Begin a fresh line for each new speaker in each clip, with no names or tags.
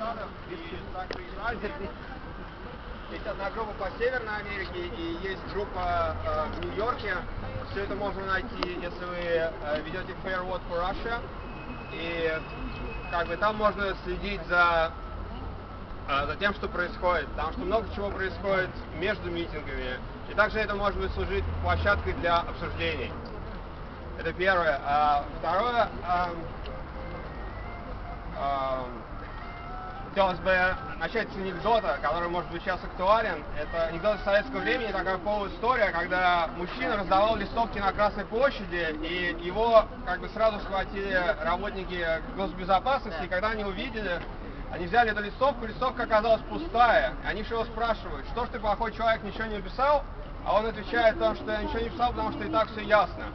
Штатов и также из Азии. Есть одна группа по Северной Америке и есть группа в Нью-Йорке. Все это можно найти, если вы ведете Fair Vote for Russia. И как бы там можно следить за тем, что происходит, потому что много чего происходит между митингами. И также это может быть служить площадкой для обсуждений. Это первое. Второе, хотелось бы начать с анекдота, который может быть сейчас актуален. Это анекдот из советского времени, такая полуистория, когда мужчина раздавал листовки на Красной площади, и его как бы сразу схватили работники госбезопасности, и когда они увидели, они взяли эту листовку, листовка оказалась пустая. Они его спрашивают, что ж ты, плохой человек, ничего не написал? А он отвечает, что я ничего не писал, потому что и так все ясно.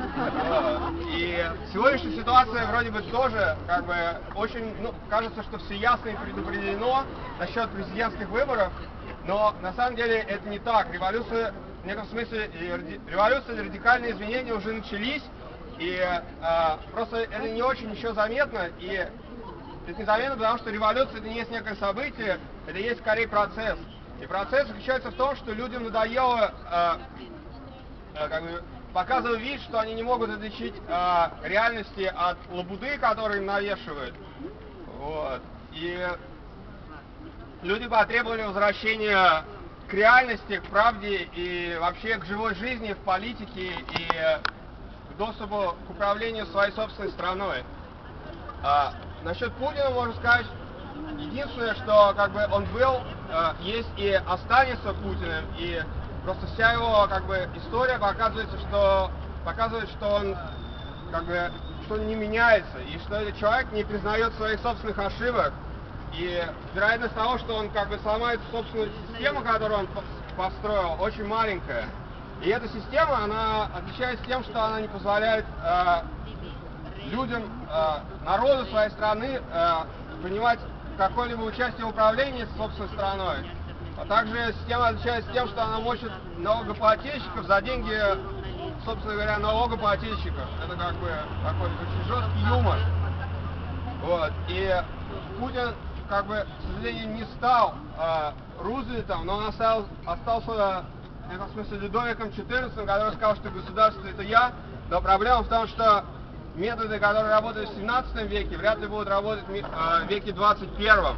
И сегодняшняя ситуация вроде бы тоже, как бы, очень, кажется, что все ясно и предопределено насчет президентских выборов, но на самом деле это не так. Революция, в некотором смысле, революция и радикальные изменения уже начались, и просто это не очень еще заметно, и это незаметно, потому что революция это не есть некое событие, это есть скорее процесс. И процесс заключается в том, что людям надоело как бы, показывать вид, что они не могут отличить реальности от лабуды, которые им навешивают. Вот. И люди потребовали возвращения к реальности, к правде и вообще к живой жизни в политике и к доступу к управлению своей собственной страной. Насчет Путина можно сказать, единственное, что как бы он был, есть и останется Путиным, и просто вся его как бы история показывает, что он как бы что он не меняется, и что этот человек не признает своих собственных ошибок, и вероятность того, что он как бы сломает собственную систему, которую он построил, очень маленькая. И эта система, она отличается тем, что она не позволяет людям, народу своей страны принимать какое-либо участие в управлении собственной страной. А также система отличается тем, что она мочит налогоплательщиков за деньги, собственно говоря, налогоплательщиков. Это как бы такой очень жесткий юмор. Вот. И Путин, как бы, к сожалению, не стал Рузвельтом, но он остался в этом смысле Людовиком XIV, который сказал, что государство это я. Но проблема в том, что методы, которые работают в 17 веке, вряд ли будут работать в веке 21.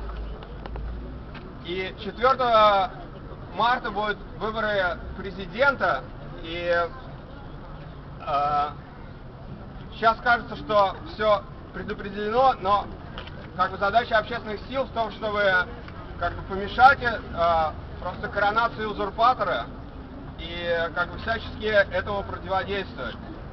И 4 марта будут выборы президента, и сейчас кажется, что все предопределено, но как бы задача общественных сил в том, чтобы как бы помешать просто коронации узурпатора и как бы всячески этому противодействовать.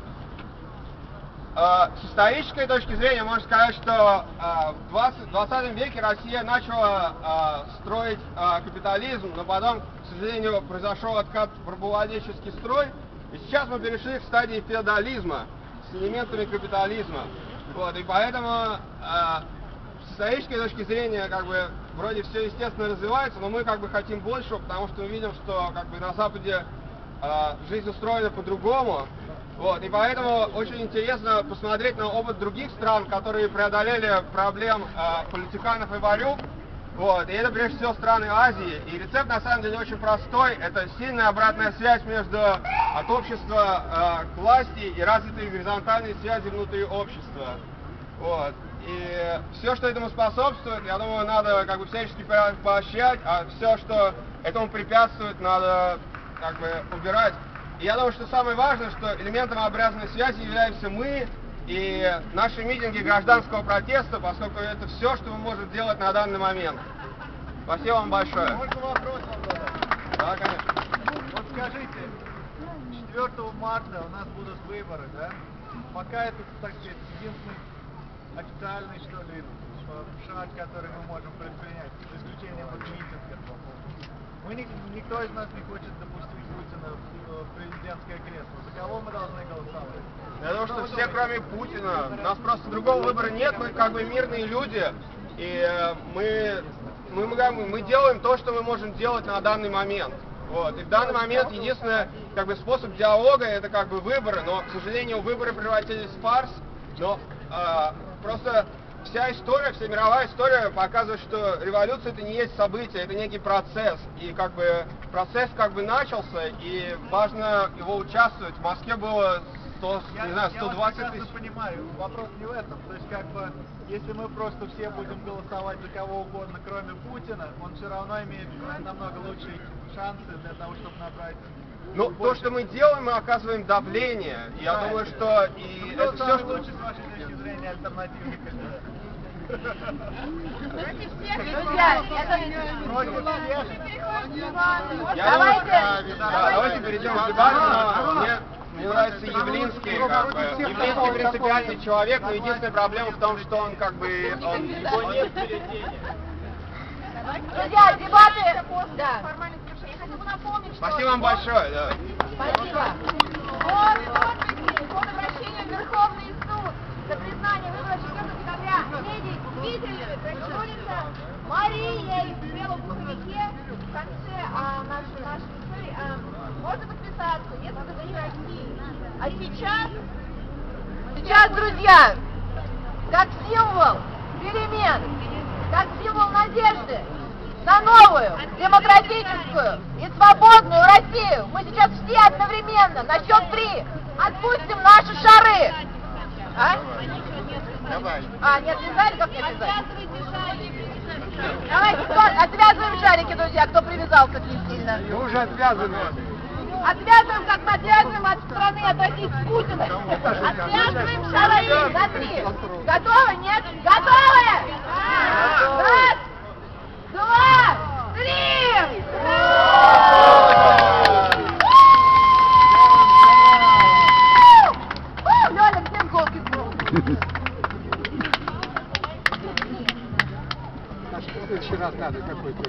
С исторической точки зрения можно сказать, что в 20 веке Россия начала строить капитализм, но потом, к сожалению, произошел откат в рабовладельческий строй, и сейчас мы перешли к стадии феодализма с элементами капитализма. Вот, и поэтому с исторической точки зрения как бы вроде все естественно развивается, но мы как бы хотим большего, потому что мы видим, что как бы на Западе жизнь устроена по-другому. Вот, и поэтому очень интересно посмотреть на опыт других стран, которые преодолели проблем политиканов и ворюк. Вот, и это прежде всего страны Азии. И рецепт на самом деле очень простой. Это сильная обратная связь от общества к власти и развитые горизонтальные связи внутри общества. Вот. И все, что этому способствует, я думаю, надо как бы всячески поощрять, а все, что этому препятствует, надо как бы убирать. И я думаю, что самое важное, что элементом обратной связи являемся мы и наши митинги гражданского протеста, поскольку это все, что мы можем делать на данный момент. Спасибо вам большое.
Можно вопрос вам задать?
Да, конечно.
Вот скажите, 4 марта у нас будут выборы, да? Пока это, так сказать, единственный официальный, что ли, шаг, который мы можем предпринять, за исключением вот митинга. Никто из нас не хочет допустить Путина в президентское кресло. За кого мы должны голосовать?
Я думаю, что все, кроме Путина. У нас просто другого выбора нет, мы как бы мирные люди, и мы делаем то, что мы можем делать на данный момент. Вот. И в данный момент единственный как бы способ диалога это как бы выборы, но, к сожалению, выборы превратились в фарс, но просто вся история, вся мировая история показывает, что революция это не есть событие, это некий процесс. И как бы процесс как бы начался, и важно его участвовать. В Москве было 120
Я вас
тысяч.
прекрасно понимаю, вопрос не в этом. То есть как бы, если мы просто все будем голосовать за кого угодно, кроме Путина, он все равно имеет намного лучшие шансы для того, чтобы набрать.
Ну, то, что мы делаем, мы оказываем давление. Я думаю, что и
Кто
это все,
самый
что...
лучший с вашей точки зрения альтернативный кандидат?
Друзья, это...
Против всех?
Давайте перейдем к дебату, но мне нравится Явлинский, как бы. Явлинский принципиальный человек, но единственная проблема в том, что он как бы, его нет в бюллетене.
Друзья, дебаты... Да.
Я хотела бы напомнить, что...
Спасибо вам большое, да.
Спасибо.
Под обращением в Верховный суд за признание выборов 4 декабря медиа действительными производится Мария в белом пуховике в конце нашей истории. Можно подписаться, если это не России. А
Сейчас, друзья, как символ перемен, как символ надежды на новую, демократическую и свободную Россию, мы сейчас все одновременно на счет 3 отпустим наши шары. А?
Давай.
Не отвязали? Как не отвязали? Давайте, отвязываем шарики, друзья, кто привязался к ним сильно.
Мы уже отвязаны.
Отвязываем, как мы отвязываем от страны, от России с Путиным. Отвязываем шары на 3. Готовы? Нет? Готовы? Раз, два, 3! Лёля, где голки был?
В следующий раз надо какой-то